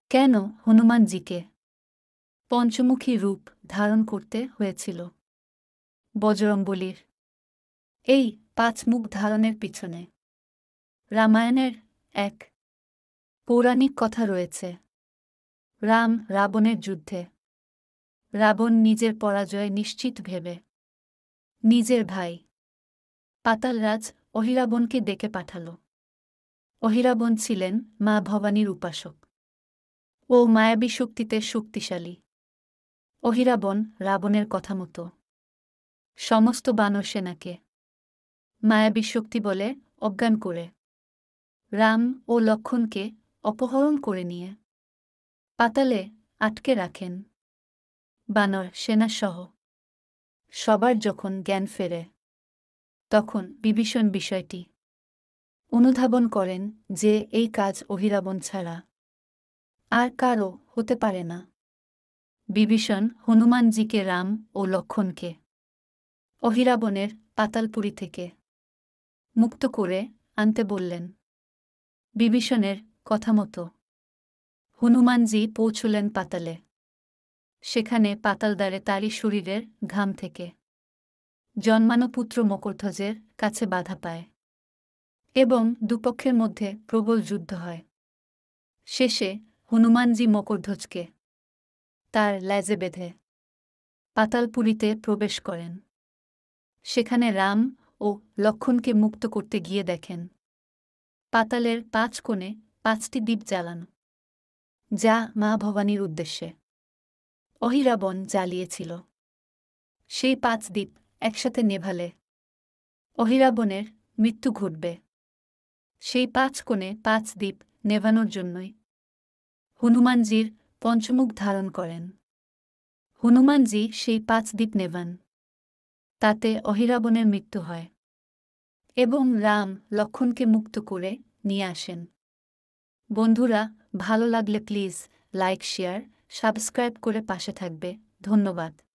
কেন হনুমানজিকে পঞ্চমুখী রূপ ধারণ করতে হয়েছিল বজরংবলীর এই 5 মুখ ধারণের পিছনে রামায়ণের এক পৌরাণিক কথা রয়েছে। রাম রাবণের যুদ্ধে রাবণ নিজের পরাজয় নিশ্চিত ভেবে নিজের ভাই পাতালরাজ অহিরাবণকে ডেকে পাঠাল। অহিরাবণ ছিলেন মা ভবানীর উপাসক ও মায়াবী শক্তিতে শক্তিশালী। অহিরাবণ রাবণের কথা মতো সমস্ত বানর সেনাকে মায়াবী শক্তি বলে অজ্ঞান করে রাম ও লক্ষ্মণকে অপহরণ করে নিয়ে পাতালে আটকে রাখেন। বানর সেনাসহ সবার যখন জ্ঞান ফেরে তখন বিভীষণ বিষয়টি অনুধাবন করেন যে এই কাজ অহিরাবণ ছাড়া আর কারও হতে পারে না। বিভীষণ হনুমানজিকে রাম ও লক্ষ্মণকে অহিরাবণের পাতালপুরী থেকে মুক্ত করে আনতে বললেন। বিভীষণের কথা মতো হনুমানজি পৌঁছলেন পাতালে। সেখানে পাতালদ্বারে তারই শরীরের ঘাম থেকে জন্মানো পুত্র মকরধ্বজের কাছে বাধা পায় এবং দুপক্ষের মধ্যে প্রবল যুদ্ধ হয়। শেষে হনুমানজি মকরধ্বজকে তার লেজে বেঁধে পাতালপুরীতে প্রবেশ করেন। সেখানে রাম ও লক্ষ্মণকে মুক্ত করতে গিয়ে দেখেন পাতালের 5 কোণে 5টি দ্বীপ জ্বালানো, যা মা ভবানীর উদ্দেশ্যে অহিরাবণ জ্বালিয়েছিল। সেই 5 দ্বীপ একসাথে নেভালে অহিরাবণের মৃত্যু ঘটবে। সেই 5 কোণে 5 দ্বীপ নেভানোর জন্যই হনুমানজির পঞ্চমুখ ধারণ করেন। হনুমানজি সেই 5 দ্বীপ নেভান, তাতে অহিরাবণের মৃত্যু হয় এবং রাম লক্ষ্মণকে মুক্ত করে নিয়ে আসেন। বন্ধুরা, ভালো লাগলে প্লিজ লাইক, শেয়ার, সাবস্ক্রাইব করে পাশে থাকবে। ধন্যবাদ।